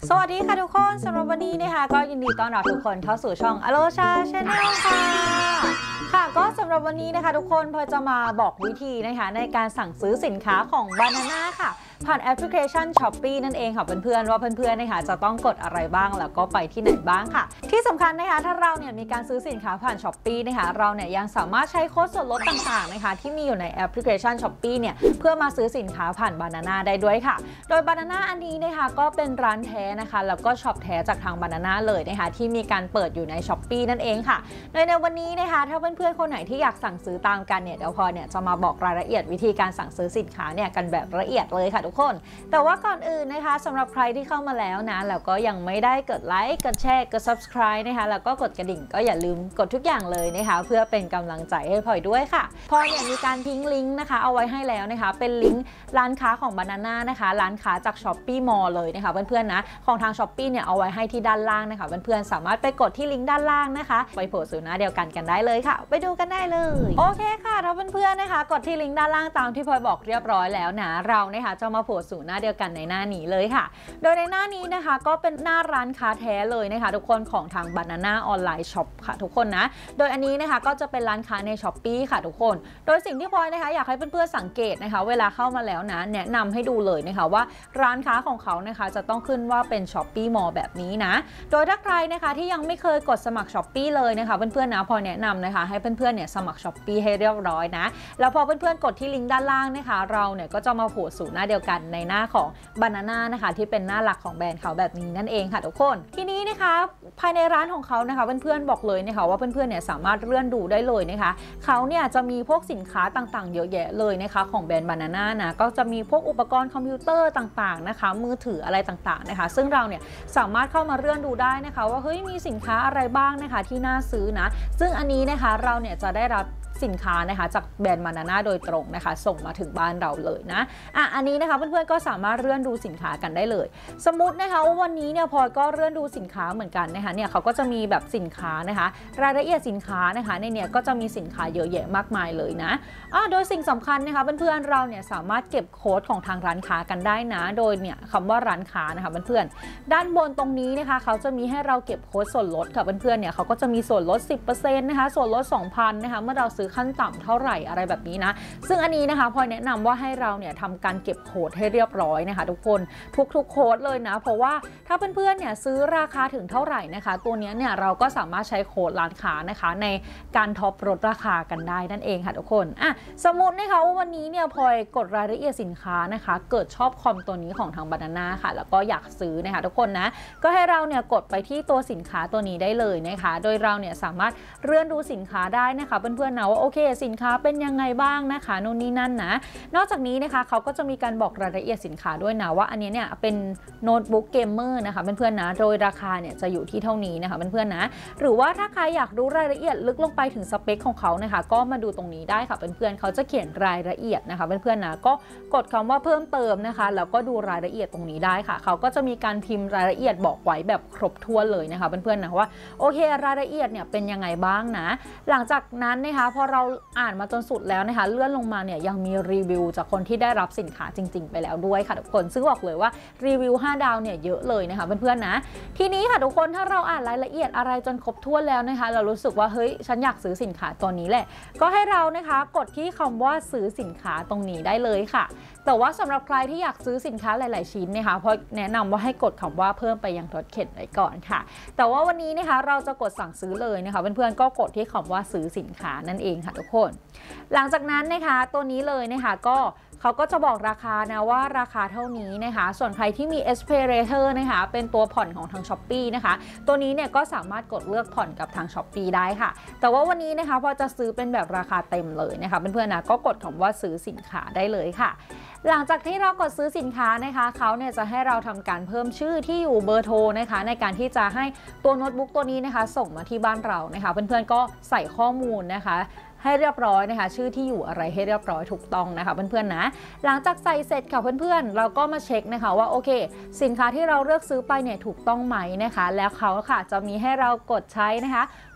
สวัสดีค่ะทุกคนสำหรับวันนี้นะคะก็ยินดีต้อนรับทุกคนเข้าสู่ช่องอโลชาชาแนลค่ะก็สำหรับวันนี้นะคะทุกคนพอจะมาบอกวิธีนะคะในการสั่งซื้อสินค้าของ Banana ค่ะผ่านแอปพลิเคชัน Shopee นั่นเองค่ะเพื่อนๆว่าเพื่อนๆนะคะจะต้องกดอะไรบ้างแล้วก็ไปที่ไหนบ้างค่ะที่สำคัญนะคะถ้าเราเนี่ยมีการซื้อสินค้าผ่าน Shopee นะคะเราเนี่ยยังสามารถใช้โค้ดส่วนลดต่างๆนะคะที่มีอยู่ในแอปพลิเคชัน Shopee เนี่ยเพื่อมาซื้อสินค้าผ่าน Banana ได้ด้วยค่ะโดย Banana อันนี้นะคะก็เป็นร้านแท้นะคะแล้วก็ช็อปแท้จากทาง Banana เลยนะคะที่มีการเปิดอยู่ใน Shopee นั่นเองค่ะโดยในวันนี้นะคะถ้าเพื่อนๆคนไหนที่อยากสั่งซื้อตามกันเนี่ยเดี๋ยวพอเนี่ยจะมาบอกรายละเอียดวิธีการสั่งซื้อสินค้าเนี่ยกันแบบละเอียดเลยค่ะทุกคนแต่ว่าก่อนอื่นนะคะสำหรับใครที่เข้ามาแล้วนะแล้วก็ยังไม่ได้กดไลค์กดแชร์กด subscribe นะคะแล้วก็กดกระดิ่งก็อย่าลืมกดทุกอย่างเลยนะคะเพื่อเป็นกำลังใจให้พลอยด้วยค่ะพลอยเนี่ยมีการทิ้งลิงก์นะคะเอาไว้ให้แล้วนะคะเป็นลิงก์ร้านค้าของ Banana นะคะร้านค้าจาก Shopee Mall เลยนะคะเพื่อนๆนะของทาง Shopee เนี่ยเอาไว้ให้ที่ด้านล่างนะคะเพื่อนๆสามารถไปกดที่ลิงก์ด้านล่างนะคะไปโผล่สู่หน้าเดียวกันได้เลยค่ะไปดูกันได้เลยโอเคค่ะถ้าเพื่อนๆนะคะกดที่ลิงก์ด้านล่างตามที่พลอยบอกเรียบร้อยแล้วนะเรานะคะจะมาโผล่สู่หน้าเดียวกันในหน้านี้เลยค่ะโดยในหน้านี้นะคะก็เป็นหน้าร้านค้าแท้เลยนะคะทุกคนของทาง Banana Online Shop ค่ะทุกคนนะโดยอันนี้นะคะก็จะเป็นร้านค้าใน Shopee ค่ะทุกคนโดยสิ่งที่พลอยนะคะอยากให้เพื่อนๆสังเกตนะคะเวลาเข้ามาแล้วนะแนะนำให้ดูเลยนะคะว่าร้านค้าของเขานะคะจะต้องขึ้นว่าเป็น Shopee Mall แบบนี้นะโดยถ้าใครนะคะที่ยังไม่เคยกดสมัคร Shopee เลยนะคะเพื่อนๆนะพลอยแนะนำนะคะให้เพื่อนๆเนี่ยสมัคร Shopee ให้เรียบร้อยนะแล้วพอเพื่อนๆกดที่ลิงก์ด้านล่างนะคะเราเนี่ยก็จะมาโผล่สู่หน้าเดียวกันในหน้าของ Banana นะคะที่เป็นหน้าหลักของแบรนด์เขาแบบนี้นั่นเองค่ะทุกคนทีนี้นะคะภายในร้านของเขานะคะเพื่อนๆบอกเลยนะคะว่าเพื่อนๆเนี่ยสามารถเลื่อนดูได้เลยนะคะเขาเนี่ยจะมีพวกสินค้าต่างๆเยอะแยะเลยนะคะของแบรนด์ Banana นะก็จะมีพวกอุปกรณ์คอมพิวเตอร์ต่างๆนะคะมือถืออะไรต่างๆนะคะซึ่งเราเนี่ยสามารถเข้ามาเลื่อนดูได้นะคะว่าเฮ้ยมีสินค้าอะไรบ้างนะคะที่น่าซื้อนะซึ่งอันนี้นะคะเราเนี่ยจะได้รับสินค้านะคะจากแบรนด์ Banana โดยตรงนะคะส่งมาถึงบ้านเราเลยนะอันนี้นะคะเพื่อนๆก็สามารถเลื่อนดูสินค้ากันได้เลยสมมตินะคะว่าวันนี้เนี่ยพลอยก็เลื่อนดูสินค้าเหมือนกันนะคะเนี่ยเขาก็จะมีแบบสินค้านะคะรายละเอียดสินค้านะคะในเนี่ยก็จะมีสินค้าเยอะแยะมากมายเลยนะโดยสิ่งสำคัญนะคะเพื่อนๆเราเนี่ยสามารถเก็บโค้ดของทางร้านค้ากันได้นะโดยเนี่ยคำว่าร้านค้านะคะเพื่อนๆด้านบนตรงนี้นะคะเขาจะมีให้เราเก็บโค้ดส่วนลดค่ะเพื่อนๆเนี่ยเขาก็จะมีส่วนลด 10% นะคะส่วนลด 2,000 นะคะเมื่อเราซื้อขั้นต่ำเท่าไหร่อะไรแบบนี้นะซึ่งอันนี้นะคะพลอยแนะนำว่าให้เราเนี่ยทำการเก็บโค้ดให้เรียบร้อยนะคะทุกคนทุกโค้ดเลยนะเพราะว่าถ้าเพื่อนๆเนี่ยซื้อราคาถึงเท่าไหร่นะคะตัวนี้เนี่ยเราก็สามารถใช้โค้ดร้านค้านะคะในการท็อปลดราคากันได้นั่นเองค่ะทุกคนสมมตินะคะว่าวันนี้เนี่ยพลอยกดรายละเอียดสินค้านะคะเกิดชอบคอมตัวนี้ของทาง Banana ค่ะแล้วก็อยากซื้อนะคะทุกคนนะก็ให้เราเนี่ยกดไปที่ตัวสินค้าตัวนี้ได้เลยนะคะโดยเราเนี่ยสามารถเลื่อนดูสินค้าได้นะคะเพื่อนๆนะว่าโอเคสินค้าเป็นยังไงบ้างนะคะนู่นนี่นั่นนะนอกจากนี้นะคะเขาก็จะมีการบอกรายละเอียดสินค้าด้วยนะว่าอันนี้เนี่ยเป็นโน้ตบุ๊กเกมเมอร์นะคะเพื่อนๆนะโดยราคาเนี่ยจะอยู่ที่เท่านี้นะคะเพื่อนๆนะหรือว่าถ้าใครอยากรู้รายละเอียดลึกลงไปถึงสเปคของเขานะคะก็มาดูตรงนี้ได้ค่ะเพื่อนๆเขาจะเขียนรายละเอียดนะคะเพื่อนๆนะก็กดคำว่าเพิ่มเติมนะคะแล้วก็ดูรายละเอียดตรงนี้ได้ค่ะเขาก็จะมีการพิมพ์รายละเอียดบอกไว้แบบครบถ้วนเลยนะคะเพื่อนๆนะว่าโอเครายละเอียดเนี่ยเป็นยังไงบ้างนะหลังจากนั้นนะคะพอเราอ่านมาจนสุดแล้วนะคะเลื่อนลงมาเนี่ยยังมีรีวิวจากคนที่ได้รับสินค้าจริงๆไปแล้วด้วยค่ะทุกคนซึ่งบอกเลยว่ารีวิว5 ดาวเนี่ยเยอะเลยนะคะเพื่อนๆนะทีนี้ค่ะทุกคนถ้าเราอ่านรายละเอียดอะไรจนครบถ้วนแล้วนะคะเรารู้สึกว่าเฮ้ยฉันอยากซื้อสินค้าตัวนี้แหละก็ให้เรานะคะกดที่คำว่าซื้อสินค้าตรงนี้ได้เลยค่ะแต่ว่าสำหรับใครที่อยากซื้อสินค้าหลายๆชิ้นนะคะเพราะแนะนำว่าให้กดคำว่าเพิ่มไปยังรถเข็นไว้ก่อนค่ะแต่ว่าวันนี้นะคะเราจะกดสั่งซื้อเลยนะคะเพื่อนๆก็กดที่คำว่าซื้อสินค้านั่นเองค่ะทุกคนหลังจากนั้นนะคะตัวนี้เลยนะคะก็เขาก็จะบอกราคานะว่าราคาเท่านี้นะคะส่วนใครที่มี Esperator นะคะเป็นตัวผ่อนของทาง Shopee นะคะตัวนี้เนี่ยก็สามารถกดเลือกผ่อนกับทาง Shopee ได้ค่ะแต่ว่าวันนี้นะคะพอจะซื้อเป็นแบบราคาเต็มเลยนะคะเพื่อนๆนะก็กดคำว่าซื้อสินค้าได้เลยค่ะหลังจากที่เรากดซื้อสินค้านะคะเขาเนี่ยจะให้เราทำการเพิ่มชื่อที่อยู่เบอร์โทรนะคะในการที่จะให้ตัวโน้ตบุ๊กตัวนี้นะคะส่งมาที่บ้านเรานะคะเพื่อนๆก็ใส่ข้อมูลนะคะให้เรียบร้อยนะคะชื่อที่อยู่อะไรให้เรียบร้อยถูกต้องนะคะเพื่อนๆนะหลังจากใส่เสร็จค่ะเพื่อนๆเราก็มาเช็คนะคะว่าโอเคสินค้าที่เราเลือกซื้อไปเนี่ยถูกต้องไหมนะคะแล้วเขาค่ะจะมีให้เรากดใช้นะคะ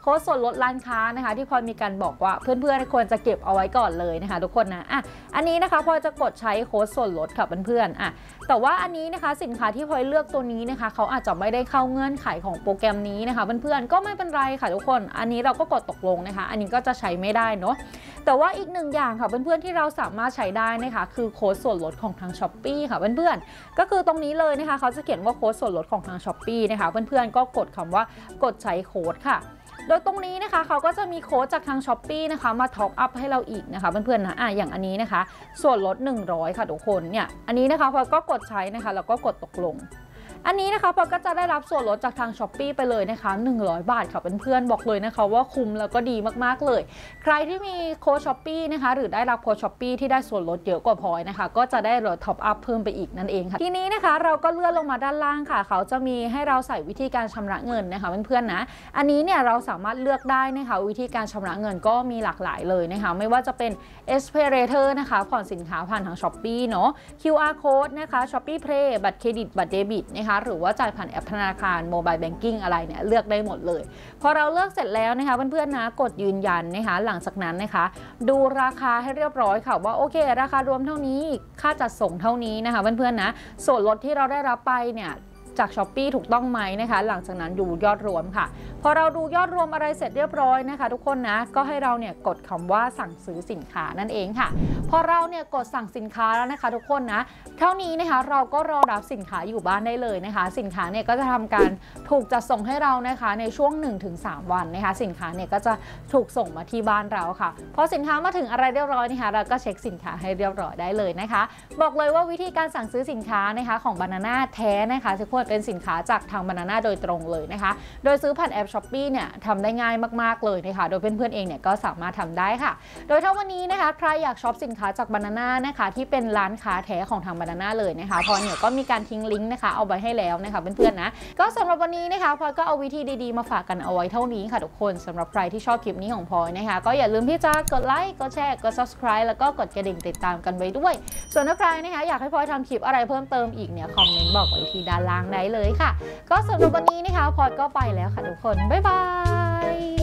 โค้ดส่วนลดร้านค้านะคะที่พลอยมีการบอกว่าเพื่อนๆควรจะเก็บเอาไว้ก่อนเลยนะคะทุกคนนะอันนี้นะคะพลอยจะกดใช้โค้ดส่วนลดค่ะเพื่อนๆแต่ว่าอันนี้นะคะสินค้าที่พลอยเลือกตัวนี้นะคะเขาอาจจะไม่ได้เข้าเงื่อนไขของโปรแกรมนี้นะคะเพื่อนๆก็ไม่เป็นไรค่ะทุกคนอันนี้เราก็กดตกลงนะคะอันนี้ก็จะใช้ไม่ได้เนาะแต่ว่าอีกหนึ่งอย่างค่ะเพื่อนๆที่เราสามารถใช้ได้นะคะคือโค้ดส่วนลดของทาง Shopee ค่ะเพื่อนๆก็คือตรงนี้เลยนะคะเขาจะเขียนว่าโค้ดส่วนลดของทาง Shopee นะคะเพื่อนๆก็กดคำว่ากดใช้โค้ดค่ะโดยตรงนี้นะคะเขาก็จะมีโค้ดจากทาง Shopee นะคะมาท็อปอัพให้เราอีกนะคะเพื่อนๆนะอย่างอันนี้นะคะส่วนลด100ค่ะทุกคนเนี่ยอันนี้นะคะพอก็กดใช้นะคะแล้วก็กดตกลงอันนี้นะคะพอก็จะได้รับส่วนลดจากทาง Shopee ไปเลยนะคะ100 บาทค่ะเพื่อนๆบอกเลยนะคะว่าคุ้มแล้วก็ดีมากๆเลยใครที่มีโค้ด Shopee นะคะหรือได้รับโค้ด Shopee ที่ได้ส่วนลดเยอะกว่าพลอยนะคะก็จะได้ลดท็อปอัพเพิ่มไปอีกนั่นเองค่ะทีนี้นะคะเราก็เลื่อนลงมาด้านล่างค่ะเขาจะมีให้เราใส่วิธีการชำระเงินนะคะเพื่อนๆนะอันนี้เนี่ยเราสามารถเลือกได้นะคะวิธีการชำระเงินก็มีหลากหลายเลยนะคะไม่ว่าจะเป็น SPayLater นะคะผ่อนสินค้าผ่านทาง Shopee เนาะ QR Code นะคะ Shopee Pay บัตรเครดิตบัตรเดบิตนะคะหรือว่าจ่ายผ่านแอปธนาคารโมบายแบงกิ้งอะไรเนี่ยเลือกได้หมดเลยพอเราเลือกเสร็จแล้วนะคะเพื่อนๆนะกดยืนยันนะคะหลังจากนั้นนะคะดูราคาให้เรียบร้อยค่ะว่าโอเคราคารวมเท่านี้ค่าจัดส่งเท่านี้นะคะเพื่อนๆนะส่วนลดที่เราได้รับไปเนี่ยจาก Shopee ถูกต้องไหมนะคะหลังจากนั้นดูยอดรวมค่ะพอเราดูยอดรวมอะไรเสร็จเรียบร้อยนะคะทุกคนนะก็ให้เราเนี่ยกดคำว่าสั่งซื้อสินค้านั่นเองค่ะพอเราเนี่ยกดสั่งสินค้าแล้วนะคะทุกคนนะเท่านี้นะคะเราก็รอรับสินค้าอยู่บ้านได้เลยนะคะสินค้าเนี่ยก็จะทำการถูกจัดส่งให้เรานะคะในช่วง 1-3 วันนะคะสินค้าเนี่ยก็จะถูกส่งมาที่บ้านเราค่ะพอสินค้ามาถึงอะไรเรียบร้อยนะคะเราก็เช็คสินค้าให้เรียบร้อยได้เลยนะคะบอกเลยว่าวิธีการสั่งซื้อสินค้านะคะของ Banana แท้นะคะทุกคนเป็นสินค้าจากทาง Banana โดยตรงเลยนะคะโดยซื้อผ่านแอป Shopee เนี่ยทำได้ง่ายมากๆเลยนะคะโดยเพื่อนๆเองเนี่ยก็สามารถทำได้ค่ะโดยถ้าวันนี้นะคะใครอยากช็อปสินค้าจาก Banana นะคะที่เป็นร้านค้าแท้ของทาง Banana เลยนะคะพอเนี่ยก็มีการทิ้งลิงก์นะคะเอาไว้ให้แล้วนะคะเพื่อนๆนะก็สำหรับวันนี้นะคะพลอยก็เอาวิธีดีๆมาฝากกันเอาไว้เท่านี้ค่ะทุกคนสำหรับใครที่ชอบคลิปนี้ของพลอยนะคะก็อย่าลืมที่จะกดไลค์กดแชร์กด subscribe แล้วก็กดกระดิ่งติดตามกันไว้ด้วยส่วนถ้าใครนะคะอยากให้พลอยทำคลิปอะไรเพิ่มเติมอีกเนี่ยคอมเมนต์บอกไว้ที่ด้านล่างได้เลยค่ะก็สำหรับวันนี้นะคะพลอยก็ไปแล้วค่ะทุกคนบ๊ายบาย